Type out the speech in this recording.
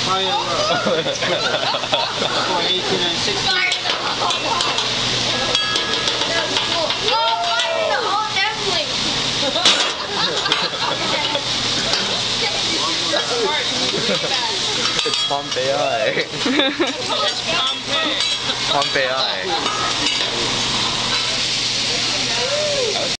Oh yeah, well. 18 and 16. It's Pompeii. Pompeii.